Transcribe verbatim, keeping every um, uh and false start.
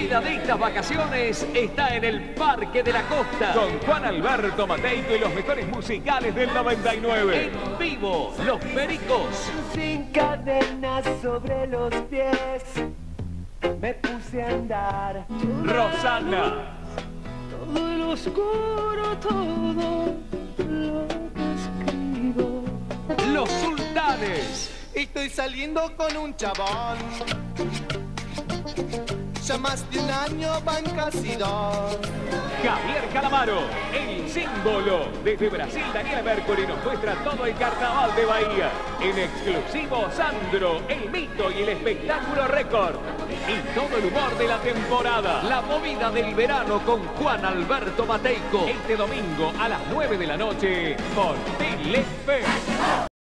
movida de estas vacaciones está en el Parque de la Costa. Con Juan Alberto Mateico y los mejores musicales del noventa y nueve. En vivo, los Pericos. Sin cadenas sobre los pies, me puse a andar. Rosana. Todo el oscuro, todo lo que escribo. Los Sultanes. Estoy saliendo con un chabón. Ya más de un año van casi dos. Javier Calamaro, el símbolo. Desde Brasil, Daniela Mercury nos muestra todo el carnaval de Bahía. En exclusivo, Sandro, el mito y el espectáculo récord. Y todo el humor de la temporada. La movida del verano con Juan Alberto Mateico. Este domingo a las nueve de la noche por TELEFE.